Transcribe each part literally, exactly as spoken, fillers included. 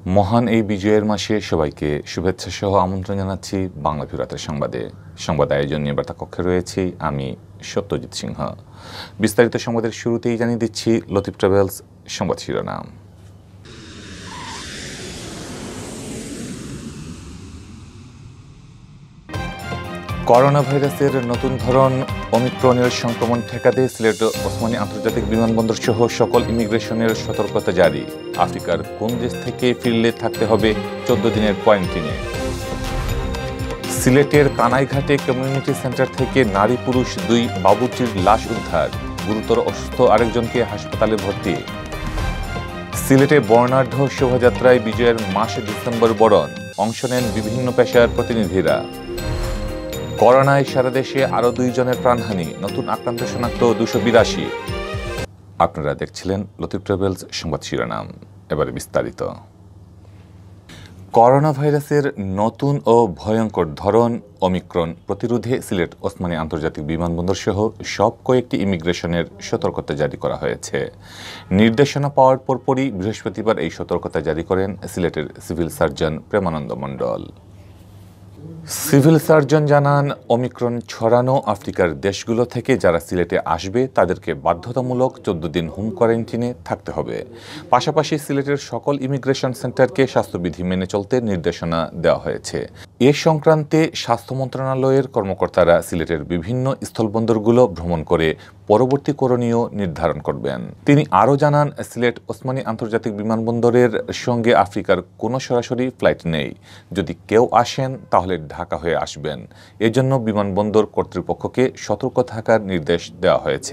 মহান এই বিজয়ের মাসে সবাইকে শুভেচ্ছা সহ আমন্ত্রণ জানাচ্ছি বাংলাভিউ রাতের সংবাদে। সংবাদ আয়োজন নিয়ে বার্তা কক্ষে রয়েছি আমি সত্যজিৎ সিংহ। বিস্তারিত সংবাদের শুরুতেই জানিয়ে দিচ্ছি লতিফ ট্রাভেলস সংবাদ শিরোনাম। করোনা ভাইরাসের নতুন ধরন ওমিক্রনের সংক্রমণ ঠেকাতে সিলেট ওসমানী আন্তর্জাতিক বিমানবন্দর সহ সকল ইমিগ্রেশনের সতর্কতা জারি। আফ্রিকার কোন দেশ থেকে ফিরলে থাকতে হবে চোদ্দ দিনের কোয়ারেন্টিনে। সিলেটের কানাইঘাটে কমিউনিটি সেন্টার থেকে নারী পুরুষ দুই বাবুর্চির লাশ উদ্ধার, গুরুতর অসুস্থ আরেকজনকে হাসপাতালে ভর্তি। সিলেটে বর্ণাঢ্য শোভাযাত্রায় বিজয়ের মাসে ডিসেম্বর বরণ, অংশ নেন বিভিন্ন পেশার প্রতিনিধিরা। করোনায় সারা দেশে আরও দুইজনের প্রাণহানি, নতুন আক্রান্ত শনাক্ত দুশো বিরাশি। আপনারা দেখছিলেন লতিফ ট্রাভেলস সংবাদ শিরোনাম। এবারে বিস্তারিত। করোনা ভাইরাসের নতুন ও ভয়ঙ্কর ধরন ওমিক্রন প্রতিরোধে সিলেট ওসমানী আন্তর্জাতিক বিমানবন্দর সহ সব কয়েকটি ইমিগ্রেশনের সতর্কতা জারি করা হয়েছে। নির্দেশনা পাওয়ার পরপরই বৃহস্পতিবার এই সতর্কতা জারি করেন সিলেটের civil surgeon Premananda Mondal. Civil surgeon জানান, ওমিক্রন ছড়ানো আফ্রিকার দেশগুলো থেকে যারা সিলেটে আসবে তাদেরকে বাধ্যতামূলক চোদ্দ দিন হোম কোয়ারেন্টিনে থাকতে হবে। পাশাপাশি সিলেটের সকল ইমিগ্রেশন সেন্টারকে স্বাস্থ্যবিধি মেনে চলতে নির্দেশনা দেওয়া হয়েছে। এ সংক্রান্তে স্বাস্থ্য মন্ত্রণালয়ের কর্মকর্তারা সিলেটের বিভিন্ন স্থলবন্দরগুলো ভ্রমণ করে পরবর্তী করণীয় নির্ধারণ করবেন। তিনি আরও জানান, সিলেট ওসমানী আন্তর্জাতিক বিমানবন্দরের সঙ্গে আফ্রিকার কোনো সরাসরি ফ্লাইট নেই। যদি কেউ আসেন তাহলে ঢাকা হয়ে আসবেন। এজন্য বিমানবন্দর কর্তৃপক্ষকে সতর্ক থাকার নির্দেশ দেওয়া হয়েছে।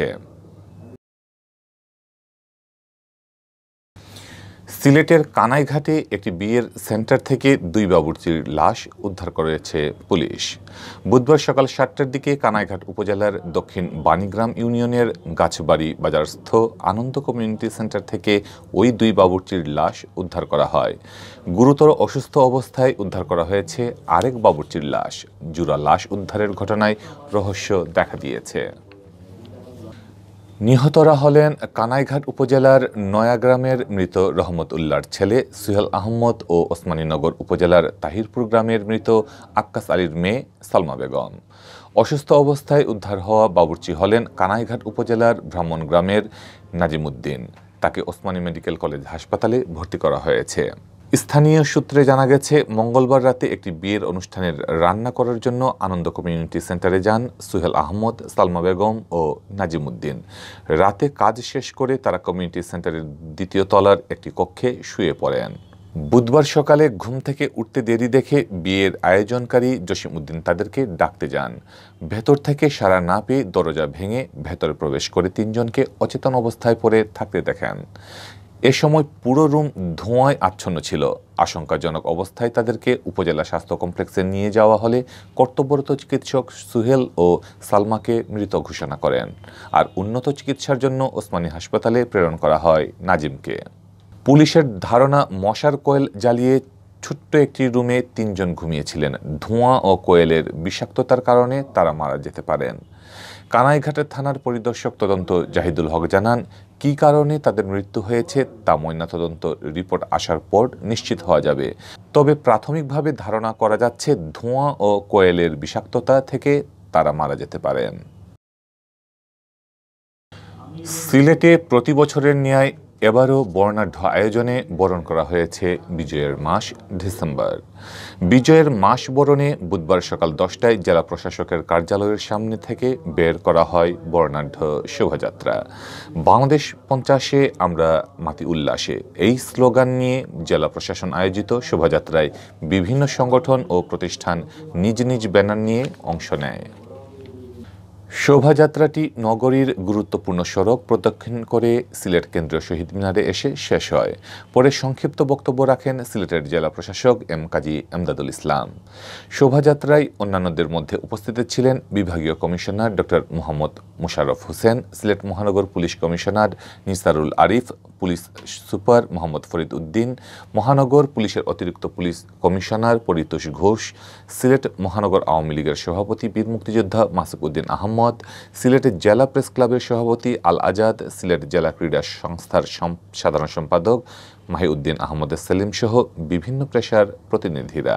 সিলেটের কানাইঘাটে একটি বিয়ের সেন্টার থেকে দুই বাবুর্চির লাশ উদ্ধার করেছে পুলিশ। বুধবার সকাল সাতটার দিকে কানাইঘাট উপজেলার দক্ষিণ বাণীগ্রাম ইউনিয়নের গাছবাড়ি বাজারস্থ আনন্দ কমিউনিটি সেন্টার থেকে ওই দুই বাবুর্চির লাশ উদ্ধার করা হয়। গুরুতর অসুস্থ অবস্থায় উদ্ধার করা হয়েছে আরেক বাবুর্চির লাশ। জোড়া লাশ উদ্ধারের ঘটনায় রহস্য দেখা দিয়েছে। নিহতরা হলেন কানাইঘাট উপজেলার নয়াগ্রামের মৃত রহমত উল্লাহর ছেলে সুহেল আহমদ ও ওসমানীনগর উপজেলার তাহিরপুর গ্রামের মৃত আক্কাস আলীর মেয়ে সালমা বেগম। অসুস্থ অবস্থায় উদ্ধার হওয়া বাবুর্চি হলেন কানাইঘাট উপজেলার ব্রাহ্মণ গ্রামের নাজিমুদ্দিন। তাকে ওসমানী মেডিকেল কলেজ হাসপাতালে ভর্তি করা হয়েছে। স্থানীয় সূত্রে জানা গেছে, মঙ্গলবার রাতে একটি বিয়ের অনুষ্ঠানের রান্না করার জন্য আনন্দ কমিউনিটি সেন্টারে যান সুহেল আহমদ, সালমা বেগম ও নাজিমুদ্দিন। রাতে কাজ শেষ করে তারা কমিউনিটি সেন্টারের দ্বিতীয় তলার একটি কক্ষে শুয়ে পড়েন। বুধবার সকালে ঘুম থেকে উঠতে দেরি দেখে বিয়ের আয়োজনকারী জসিমউদ্দিন তাদেরকে ডাকতে যান। ভেতর থেকে সাড়া না পেয়ে দরজা ভেঙে ভেতরে প্রবেশ করে তিনজনকে অচেতন অবস্থায় পড়ে থাকতে দেখেন। এ সময় পুরো রুম ধোঁয়ায় আচ্ছন্ন ছিল। আশঙ্কাজনক অবস্থায় তাদেরকে উপজেলা স্বাস্থ্য কমপ্লেক্সে নিয়ে যাওয়া হলে কর্তব্যরত চিকিৎসক সুহেল ও সালমাকে মৃত ঘোষণা করেন। আর উন্নত চিকিৎসার জন্য ওসমানী হাসপাতালে প্রেরণ করা হয় নাজিমকে। পুলিশের ধারণা, মশার কয়েল জ্বালিয়ে ছোট্ট একটি রুমে তিনজন ঘুমিয়েছিলেন। ধোঁয়া ও কোয়েলের বিষাক্ততার কারণে তারা মারা যেতে পারেন। কানাইঘাটের থানার পরিদর্শক তদন্ত জাহিদুল হক জানান, কী কারণে তাদের মৃত্যু হয়েছে তা ময়নাতদন্ত রিপোর্ট আসার পর নিশ্চিত হওয়া যাবে। তবে প্রাথমিকভাবে ধারণা করা যাচ্ছে ধোঁয়া ও কোয়েলের বিষাক্ততা থেকে তারা মারা যেতে পারেন। সিলেটে প্রতি বছরের ন্যায় এবারও বর্ণাঢ্য আয়োজনে বরণ করা হয়েছে বিজয়ের মাস ডিসেম্বর। বিজয়ের মাস বরণে বুধবার সকাল দশটায় জেলা প্রশাসকের কার্যালয়ের সামনে থেকে বের করা হয় বর্ণাঢ্য শোভাযাত্রা। বাংলাদেশ পঞ্চাশে আমরা মাতি উল্লাসে, এই স্লোগান নিয়ে জেলা প্রশাসন আয়োজিত শোভাযাত্রায় বিভিন্ন সংগঠন ও প্রতিষ্ঠান নিজ নিজ ব্যানার নিয়ে অংশ নেয়। শোভাযাত্রাটি নগরীর গুরুত্বপূর্ণ সড়ক প্রদক্ষিণ করে সিলেট কেন্দ্রীয় শহীদ মিনারে এসে শেষ হয়। পরে সংক্ষিপ্ত বক্তব্য রাখেন সিলেটের জেলা প্রশাসক এম কাজী এমদাদুল ইসলাম। শোভাযাত্রায় অন্যান্যদের মধ্যে উপস্থিত ছিলেন বিভাগীয় কমিশনার ডক্টর মোহাম্মদ মুশাররফ হোসেন, সিলেট মহানগর police commissioner Nisarul Arif, police super Mohammad Farid Uddin, মহানগর পুলিশের অতিরিক্ত পুলিশ কমিশনার পরিতোষ ঘোষ, সিলেট মহানগর আওয়ামী লীগের সভাপতি বীর মুক্তিযোদ্ধা মাসুক উদ্দিন আহমদ, মোহাম্মদ, সিলেটের জেলা প্রেস ক্লাবের সভাপতি আল আজাদ, সিলেট জেলা ক্রীড়া সংস্থার সাধারণ সম্পাদক মাহিউদ্দিন আহমদ সেলিম সহ বিভিন্ন পেশার প্রতিনিধিরা।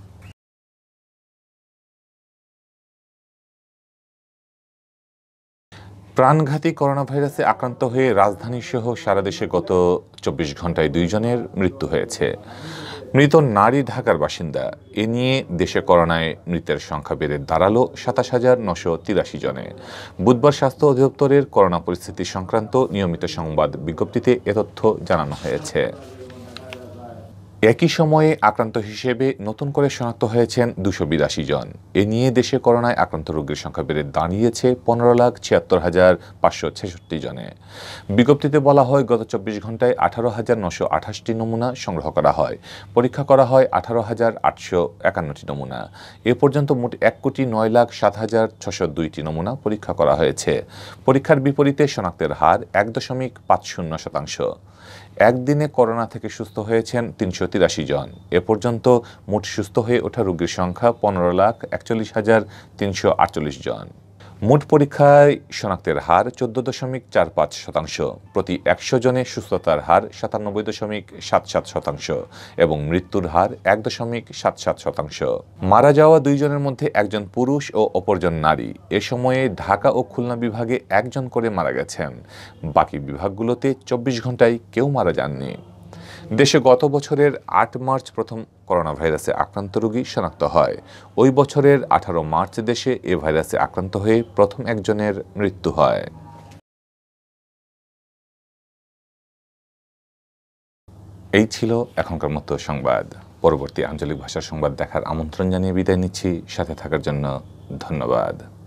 প্রাণঘাতী করোনা ভাইরাসে আক্রান্ত হয়ে রাজধানীসহ সারা দেশে গত চব্বিশ ঘন্টায় দুইজনের মৃত্যু হয়েছে। মৃত নারী ঢাকার বাসিন্দা। এ নিয়ে দেশে করোনায় মৃতের সংখ্যা বেড়ে দাঁড়ালো সাতাশ হাজার নশো তিরাশি জনে। বুধবার স্বাস্থ্য অধিদপ্তরের করোনা পরিস্থিতি সংক্রান্ত নিয়মিত সংবাদ বিজ্ঞপ্তিতে এ তথ্য জানানো হয়েছে। একই সময়ে আক্রান্ত হিসেবে নতুন করে শনাক্ত হয়েছেন দুশো বিরাশি জন। এ নিয়ে দেশে করোনায় আক্রান্ত রোগীর সংখ্যা বেড়ে দাঁড়িয়েছে পনেরো লাখ ছিয়াত্তর হাজার পাঁচশো ছেষট্টি জনে। বিজ্ঞপ্তিতে বলা হয়, গত চব্বিশ ঘন্টায় আঠারো হাজার নশো আঠাশটি নমুনা সংগ্রহ করা হয়। পরীক্ষা করা হয় আঠারো হাজার আটশো একান্নটি নমুনা। এ পর্যন্ত মোট এক কোটি নয় লাখ সাত হাজার ছশো দুইটি নমুনা পরীক্ষা করা হয়েছে। পরীক্ষার বিপরীতে শনাক্তের হার এক দশমিক পাঁচ শূন্য শতাংশ। একদিনে করোনা থেকে সুস্থ হয়েছেন তিনশো তিরাশি জন। এ পর্যন্ত মোট সুস্থ হয়ে ওঠা রোগীর সংখ্যা পনেরো লাখ একচল্লিশ হাজার তিনশো আটচল্লিশ জন। মোট পরীক্ষায় শনাক্তের হার চোদ্দ দশমিক চার পাঁচ শতাংশ। প্রতি একশো জনে সুস্থতার হার সাতানব্বই দশমিক সাত সাত শতাংশ এবং মৃত্যুর হার এক দশমিক সাত সাত শতাংশ। মারা যাওয়া দুইজনের মধ্যে একজন পুরুষ ও অপরজন নারী। এ সময়ে ঢাকা ও খুলনা বিভাগে একজন করে মারা গেছেন। বাকি বিভাগগুলোতে চব্বিশ ঘন্টায় কেউ মারা যাননি। দেশে গত বছরের আট মার্চ প্রথম করোনা ভাইরাসে আক্রান্ত রোগী শনাক্ত হয়। ওই বছরের আঠারো মার্চ দেশে এ ভাইরাসে আক্রান্ত হয়ে প্রথম একজনের মৃত্যু হয়। এই ছিল এখনকার মতো সংবাদ। পরবর্তী আঞ্চলিক ভাষার সংবাদ দেখার আমন্ত্রণ জানিয়ে বিদায় নিচ্ছি। সাথে থাকার জন্য ধন্যবাদ।